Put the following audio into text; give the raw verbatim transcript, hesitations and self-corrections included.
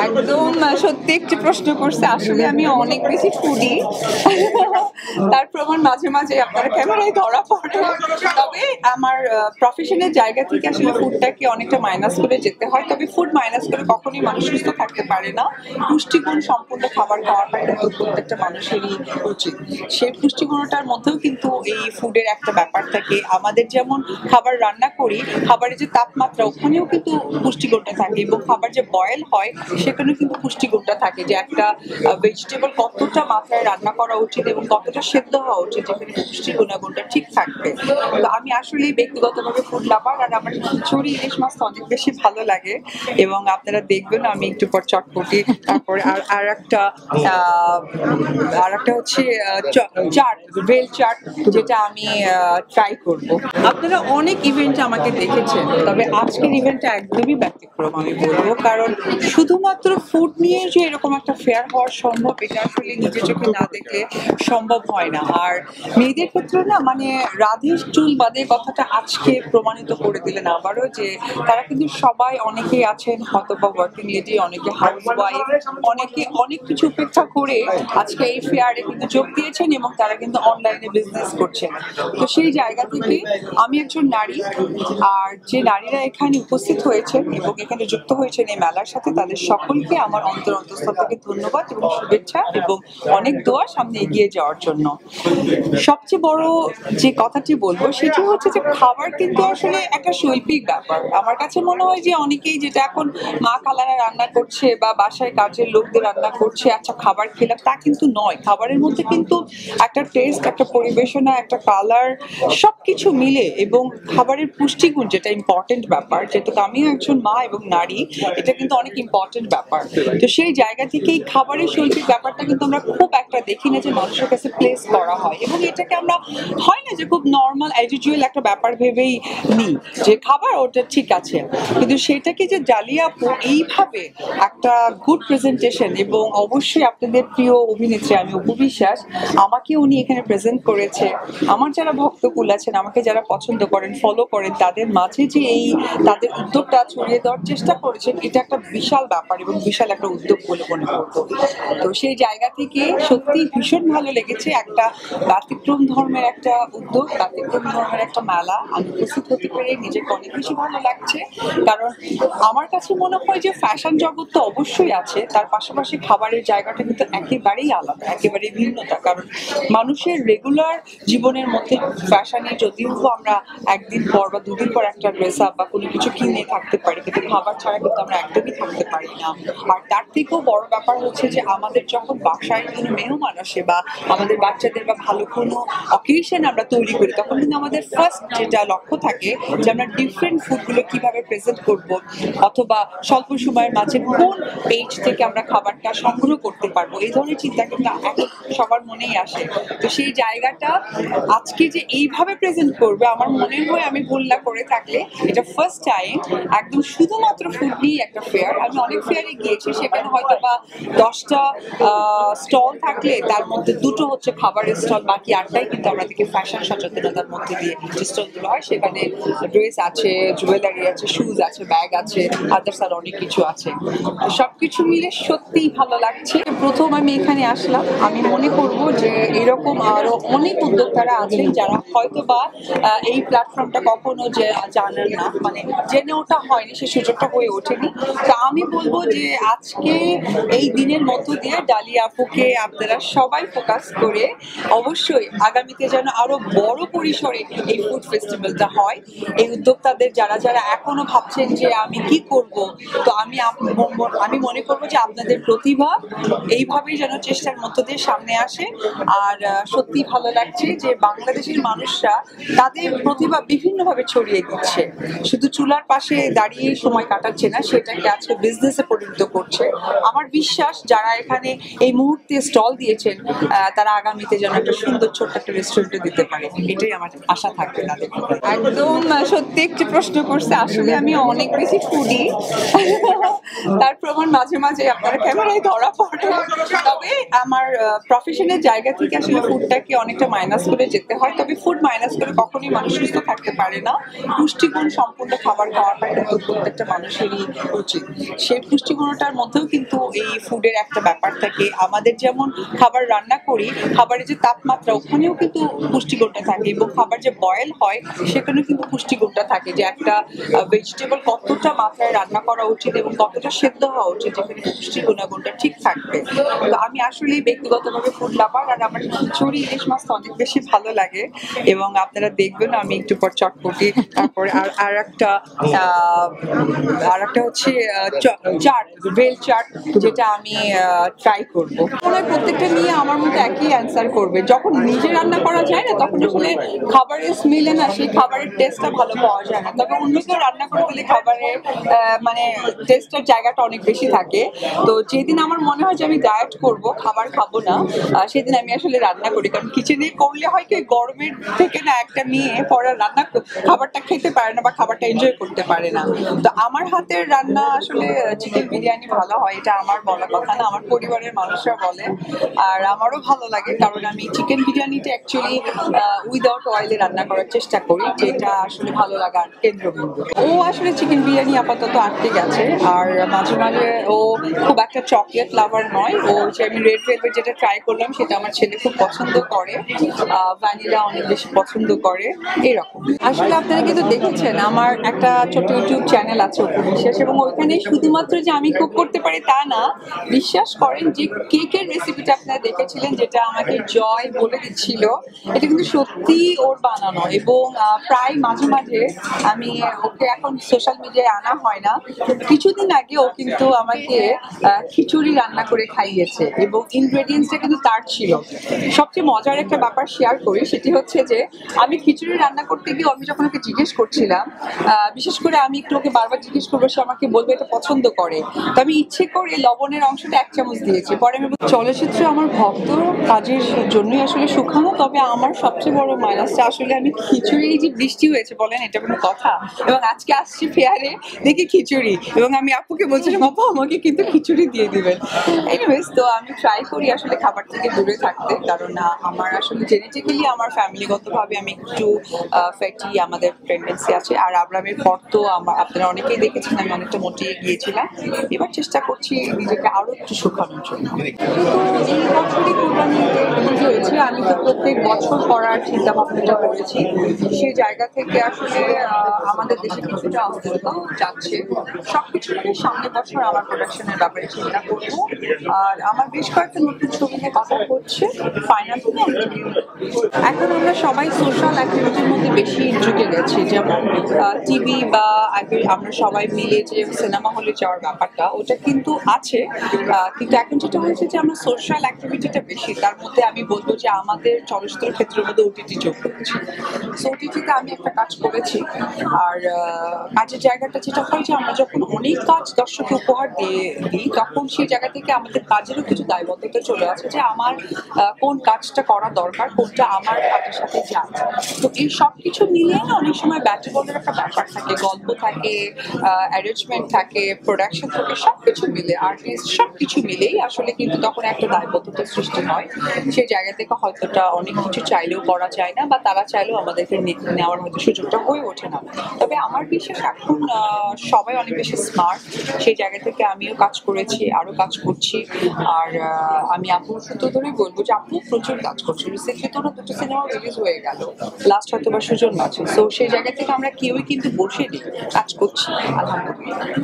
একদম সত্যি একটি প্রশ্ন করছে। আসলে আমি অনেক বেশি ফুডি, তার প্রমাণ মাঝে মাঝে আপনারা ক্যামেরায় ধরা পড়ে। তবে আমার প্রফেশনের জায়গা থেকে আসলে ফুডটাকে অনেকটা মাইনাস করে যেতে হয়। তবে ফুড মাইনাস করে কখনোই মানুষ সুস্থ থাকতে পারে না। পুষ্টিগুণ সম্পূর্ণ খাবার খাওয়াটা কিন্তু প্রত্যেকটা মানুষেরই উচিত। সেই পুষ্টিগুণটার মধ্যেও কিন্তু এই ফুডের একটা ব্যাপার থাকে। আমাদের যেমন খাবার রান্না করি, খাবারের যে তাপমাত্রা ওখানেও কিন্তু পুষ্টিগুণটা থাকে, এবং খাবার যে বয়েল হয় সেখানেও কিন্তু পুষ্টিগুণটা থাকে, যে একটা ভেজিটেবল কতটা মাত্রায় রান্না করা উচিত এবং কতটা সেদ্ধ হওয়া উচিত যেখানে পুষ্টি গুণাগুণটা ঠিক থাকবে। তো আমি আসলে ব্যক্তিগতভাবে ফুড লাভার, আর আমার খিচুড়ি ইলিশ মাছ অনেক বেশি ভালো লাগে, এবং আপনারা দেখবেন আমি একটু পর চটপটি, তারপরে আর আর একটা আর একটা হচ্ছে চাট, বেল চাট, যেটা আমি ট্রাই করব। আপনারা অনেক ইভেন্টে আমাকে দেখেছেন, তবে আজকের ইভেন্টটা একদমই ব্যতিক্রম আমি বলবো, কারণ শুধুমাত্র ফুড নিয়ে যে এরকম একটা ফেয়ার হওয়া সম্ভব এটা আসলে নিজের চোখে না দেখলে সম্ভব হয় না। আর মেয়েদের ক্ষেত্রে না, মানে রাধে চুল বাদে কথাটা আজকে প্রমাণিত করে দিলেন আবারও, যে তারা কিন্তু সবাই, অনেকেই আছেন হয়তো বা ওয়ার্কিং লেডি, অনেকে হাউস ওয়াইফ, অনেকে অনেক কিছু উপেক্ষা করে আজকে এই ফেয়ারে কিন্তু যোগ দিয়েছেন এবং তারা কিন্তু অনলাইনে বিজনেস করছেন। তো সেই জায়গা থেকে আমি একজন নারী, আর যে নারীরা এখানে উপস্থিত হয়েছেন এবং এখানে যুক্ত হয়েছেন এই মেলার সাথে, তাদের সকলকে আমার অন্তর অন্তঃস্থল থেকে ধন্যবাদ এবং শুভেচ্ছা এবং অনেক দোয়া সামনে এগিয়ে যাওয়ার জন্য। সবচেয়ে বড় যে কথাটি বলবো সেটি হচ্ছে যে খাবার কিন্তু আসলে একটা শৈল্পিক ব্যাপার। আমার কাছে মনে হয় যে অনেকেই যেটা এখন মা খালারা রান্না করছে বা বাসায় কাজের লোকদের রান্না করছে, আচ্ছা খাবার খেলাম, তা কিন্তু নয়। খাবারের মধ্যে কিন্তু একটা টেস্ট, একটা পরিবেশনা, একটা কালার, সবকিছু মিলে, এবং খাবারের পুষ্টিগুণ যেটা ইম্পর্টেন্ট ব্যাপার, যেহেতু আমিও একজন মা এবং নারী, এটা কিন্তু অনেক ইম্পর্টেন্ট ব্যাপার। তো সেই জায়গা থেকেই খাবারের শৈল্পিক ব্যাপারটা কিন্তু আমরা খুব একটা দেখি না যে মানুষের কাছে প্লেস করা হয়, এবং এটাকে আমরা হয় না যে খুব নর্মাল অ্যাটিটিউড একটা ব্যাপার ভেবেই নিই যে খাবার ওটা ঠিক আছে, কিন্তু সেটাকে যে ডালিয়া আপু এইভাবে একটা গুড প্রেজেন্টেশন, এবং অবশ্যই আপনাদের প্রিয় অভিনেত্রী আমি অপু বিশ্বাস, আমাকে উনি এখানে প্রেজেন্ট করেছে। আমার যারা ভক্তকুল আছেন, আমাকে যারা পছন্দ করেন, ফলো করেন, তাদের মাঝে যে এই তাদের উদ্যোগটা ছড়িয়ে দেওয়ার চেষ্টা করেছেন, এটা একটা বিশাল ব্যাপার এবং বিশাল একটা উদ্যোগ বলে মনে করবো। তো সেই জায়গা থেকে সত্যি ভীষণ ভালো লেগেছে। একটা ব্যতিক্রম ধর্মের একটা উদ্যোগ, ব্যতিক্রম ধর্মের একটা মেলা, আমি উপস্থিত হতে পেরে নিজেকে অনেক বেশি ভালো লাগছে। কারণ আমার কাছে মনে হয় যে ফ্যাশন জগৎ তো অবশ্যই আছে, তার পাশাপাশি খাবারের জায়গাটা কিন্তু একেবারেই আলাদা, একেবারেই ভিন্নতা। কারণ মানুষের রেগুলার জীবনের মধ্যে ফ্যাশনে যদিও আমরা একদিন পর বা দুদিন পর একটা ড্রেস আপ বা কোনো কিছু কিনে থাকতে পারি, কিন্তু খাবার ছাড়া কিন্তু আমরা একদমই থাকতে পারি না। আর তার থেকেও বড় ব্যাপার হচ্ছে যে আমাদের যখন বাসায় কোনো মেহমান আসে বা আমাদের বাচ্চাদের বা ভালো কোনো অকেশন আমরা তৈরি করি, তখন কিন্তু আমাদের ফার্স্ট যেটা লক্ষ্য থাকে যে আমরা ডিফারেন্ট ফুডগুলো কিভাবে প্রেজেন্ট করব, অথবা স্বল্প সময়ের মাঝে কোন পেজ থেকে আমরা খাবারটা সংগ্রহ করতে পারবো, এই ধরনের চিন্তা কিন্তু এখন সবার মনেই আসে। তো সেই জায়গাটা আজকে যে এইভাবে প্রেজেন্ট করবে, আমার মনে হয় আমি ভুল না করে থাকলে এটা ফার্স্ট টাইম একদম শুধুমাত্র ফুড নিয়ে একটা ফেয়ার। আমি অনেক ফেয়ারে গিয়েছি, সেখানে হয়তো বা দশটা স্টল থাকলে তার মধ্যে দুটো হচ্ছে খাবারের স্টল, বাকি আটটাই কিন্তু আমাদেরকে ফ্যাশন সচেতনতার মধ্যে দিয়ে যে স্টলগুলো হয়, সেখানে ড্রেস আছে, জুয়েলারি আছে, শুজ আছে, ব্যাগ আছে, আদার্স আর অনেক কিছু আছে। সবকিছু মিলে সত্যিই ভালো লাগছে। প্রথম আমি এখানে আসলাম, আমি মনে করবো যে এরকম আরো অনেক উদ্যোক্তারা আছেন যারা হয়তো বা এই প্ল্যাটফর্মটা কখনো যে জানেন না, মানে জেনে ওঠা হয়নি, সে সুযোগটা হয়ে ওঠেনি। তো আমি বলবো যে আজকে এই দিনের মধ্য দিয়ে ডালিয়া আপুকে আপনারা সবাই ফোকাস করে অবশ্যই আগামীতে যেন আরো বড় পরিসরে এই ফুড ফেস্টিভ্যালটা হয়। এই উদ্যোক্তাদের যারা যারা এখনো ভাবছেন যে আমি কি করব, তো আমি আমি মনে করবো যে আপনাদের প্রতিভা এইভাবেই যেন চেষ্টার মধ্য দিয়ে সামনে আসে। আর সত্যি ভালো লাগছে যে বাংলাদেশের মানুষরা তাদের প্রতিভা বিভিন্নভাবে ছড়িয়ে দিচ্ছে, শুধু চুলার পাশে দাঁড়িয়ে সময় কাটাচ্ছে না, সেটাকে আজকে বিজনেসে পরিণত করছে। আমার বিশ্বাস যারা এখানে এই মুহূর্তে স্টল দিয়েছেন তারা আগামীতে যেন একটা সুন্দর ছোট্ট একটা রেস্টুরেন্টে দিতে পারে, এটাই আমার আশা থাকবে তাদের। একদম সত্যি একটি প্রশ্ন করছে। আসলে আমি অনেক বেশি ফুডি, তার প্রমাণ মাঝে মাঝে আপনারা ক্যামেরায় ধরা পড়ে। তবে আমার প্রফেশনের জায়গা থেকে আসলে ফুডটাকে অনেকটা মাইনাস করে যেতে হয়। তবে ফুড মাইনাস করে কখনোই মানুষ সুস্থ থাকতে পারে না। পুষ্টিগুণ সম্পূর্ণ খাবার খাওয়াটা কিন্তু প্রত্যেকটা মানুষেরই উচিত। সেই পুষ্টিগুণটার মধ্যেও কিন্তু এই ফুডের একটা ব্যাপার থাকে, আমাদের যেমন খাবার রান্না করি খাবারের যে তাপমাত্রা ওখানেও কিন্তু পুষ্টিগুণটা থাকে, এবং খাবার যে বয়েল হয় সেখানেও কিন্তু পুষ্টিগুণটা থাকে, যে একটা ভেজিটেবল কতটা মাত্রায় রান্না করা উচিত এবং কতটা সেদ্ধ হওয়া উচিত যেখানে পুষ্টি গুণাগুণটা ঠিক থাকবে। তো আমি আসলে ব্যক্তিগতভাবে ফুড লাভার, আর আমার খিচুড়ি ইলিশ মাছ অনেক বেশি ভালো লাগে, এবং আপনারা দেখবেন আমি একটু পর চটপটি, তারপরে আর আর একটা আর একটা হচ্ছে চাট, ভেল চাট, যেটা আমি ট্রাই করবো। প্রত্যেকটা নিয়ে আমার মতো একই অ্যান্সার করবে, যখন নিজে রান্না করা যায় না তখন আসলে খাবারের স্মেলে না সেই খাবারের টেস্টটা ভালো পাওয়া যায় না, তবে অন্য কেউ রান্না করে দিলে খাবারের মানে টেস্টের জায়গাটা অনেক বেশি থাকে। তো যেদিন আমার মনে হয় যে আমি ডায়েট করব, খাবার খাবো না, সেদিন আমি আসলে রান্না করি, কারণ কিচেনে করলে হয় কি গরমের থেকে না একটা নিয়ে পরে রান্না খাবারটা খেতে পারে না বা খাবারটা এনজয় করতে পারে না। তো আমার হাতের রান্না আসলে চিকেন বিরিয়ানি ভালো হয়, এটা আমার বলা কথা না, আমার পরিবারের মানুষরা বলে, আর আমারও ভালো লাগে, কারণ আমি চিকেন বিরিয়ানিটা অ্যাকচুয়ালি উইদাউট অয়েলে রান্না করার চেষ্টা করি, যেটা আসলে ভালো লাগার কেন্দ্রবিন্দু। ও আসলে চিকেন বিরিয়ানি আপাতত আটকে গেছে, আর মাঝে মাঝে ও খুব একটা চকলেট লাভার নয়, ও যে আমি রেড ভেলভেট যেটা ট্রাই করলাম সেটা আমার ছেলে খুব পছন্দ করে, ভ্যানিলা অনেক বেশি পছন্দ করে, এরকম। আসলে আপনারা কিন্তু দেখেছেন আমার একটা ছোট ইউটিউব চ্যানেল আছে অপু বিশ্বাস, এবং ওইখানে শুধুমাত্র যে আমি কুক করতে পারি তা না, বিশ্বাস করেন যে কেকের রেসিপিটা আপনারা দেখেছিলেন যেটা আমাকে জয় বলে দিচ্ছিল, এটা কিন্তু সত্যি ওর বানানো, এবং প্রায় মাঝে মাঝে আমি ওকে এখন সোশ্যাল মিডিয়ায় আনা হয় না, কিছুদিন আগে ও কিন্তু আমাকে খিচুড়ি রান্না করে খাইয়েছে, এবং ইনগ্রেডিয়েন্টসটা কিন্তু তার ছিল। সবচেয়ে মজার একটা ব্যাপার শেয়ার করি, সেটি হচ্ছে যে আমি খিচুড়ি রান্না করতে গিয়ে আমি যখন ওকে জিজ্ঞেস করছিলাম, বিশেষ করে আমি একটু ওকে বারবার জিজ্ঞেস করবো, সে আমাকে বলবে এটা পছন্দ করে, তো আমি ইচ্ছে করে লবণের অংশটা এক চামচ দিয়েছি। পরে আমি চলচ্চিত্র আমার ভক্ত কাজের জন্যই আসলে শুকানো, তবে আমার সবচেয়ে বড় মাইনাসটা আসলে আমি খিচুড়ি, যে বৃষ্টি হয়েছে বলেন এটা কোনো কথা, এবং আজকে আসছি ফেয়ারে দেখি খিচুড়ি, এবং আমি আপুকে বলছিলাম আপু আমাকে কিন্তু খিচুড়ি দিয়ে দিবেন। এনিওয়েজ, তো আমি ট্রাই করি আসলে খাবার থেকে দূরে থাকতে, কারণ আমার আসলে জেনেটিক্যালি আমার ফ্যামিলিগতভাবে আমি একটু ফ্যাটি, আমাদের প্রেগনেন্সি আছে, আর আব্রামের পর তো আমার আপনারা অনেকেই দেখেছেন আমি অনেকটা মোটিয়ে গিয়েছিলাম, এবার চেষ্টা করছি নিজেকে আরো একটু শুকানোর জন্য। তো এই বছরই কোরবানি হয়েছে, আমি তো প্রত্যেক বছর করার চিন্তা ভাবনাটা করেছি, সেই জায়গা থেকে আসলে আমাদের দেশে কিছুটা অস্থিরতাও যাচ্ছে, সবকিছু মিলে সামনে বছর আমার প্রোডাকশনের ব্যাপারে চিন্তা করবো, আর আমার বেশ কয়েকটা নতুন ছবি নিয়ে কথা হচ্ছে, ফাইনাল এখন আমরা সবাই সোশ্যাল অ্যাক্টিভিটির মধ্যে বেশি ঢুকে গেছি, যেমন টিভি বা আগে আমরা সবাই মিলে যে সিনেমা হলে যাওয়ার ব্যাপারটা ওটা কিন্তু আছে, কিন্তু এখন যেটা হয়েছে যে আমরা সোশ্যাল অ্যাক্টিভিটিটা বেশি, তার মধ্যে আমি বলবো যে আমাদের চলচ্চিত্র ক্ষেত্রের মধ্যে ওটিটি যোগ করেছি। সো ওটিটিতে আমি একটা কাজ করেছি, আর কাজের জায়গাটা যেটা হয় যে আমরা যখন অনেক কাজ দর্শককে উপহার দিয়ে দিই তখন সেই জায়গা থেকে আমাদের কাজেরও কিছু দায়বদ্ধতা চলে আসে, যে আমার কোন কাজটা করা দরকার, কোনটা আমার কাজের সাথে যায়। তো এই সব কিছু মিলিয়ে না অনেক সময় ব্যাটার বলের একটা ব্যাপার থাকে, গল্প থাকে, অ্যারেঞ্জমেন্ট থাকে, প্রোডাকশন থাকে, সব কিছু মিলে আর্টিস্ট সব কিছু মিলেই আসলে কিন্তু তখন একটা দায়বদ্ধতার সৃষ্টি হয়। সেই জায়গা থেকে হয়তোটা অনেক কিছু চাইলেও করা যায় না, বা তারা চাইলেও আমাদেরকে নেওয়ার হয়তো সুযোগটা হয়ে ওঠে না। তবে আমার বিশ্বাস এখন সবাই অনেক বেশি স্মার্ট, সেই জায়গা থেকে আমিও কাজ করেছি, আরো কাজ করছি, আর আমি আপুর সূত্র ধরেই বলবো যে আপু প্রচুর কাজ করছে, রিসেন্টলি তো দুটো সিনেমা রিলিজ হয়ে গেল, লাস্ট হয়তো বা সুজন আছে, সো সেই জায়গা থেকে আমরা কেউই কিন্তু বসে নেই, কাজ করছি আলহামদুলিল্লাহ।